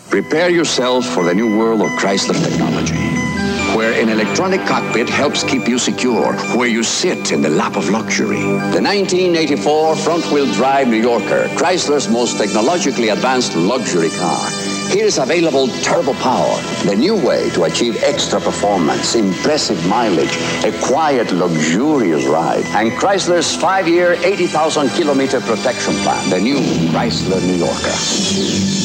Prepare yourself for the new world of Chrysler technology, where an electronic cockpit helps keep you secure, where you sit in the lap of luxury. The 1984 front-wheel drive New Yorker, Chrysler's most technologically advanced luxury car. Here is available turbo power, the new way to achieve extra performance, impressive mileage, a quiet, luxurious ride, and Chrysler's 5-year, 80,000-kilometer protection plan, the new Chrysler New Yorker.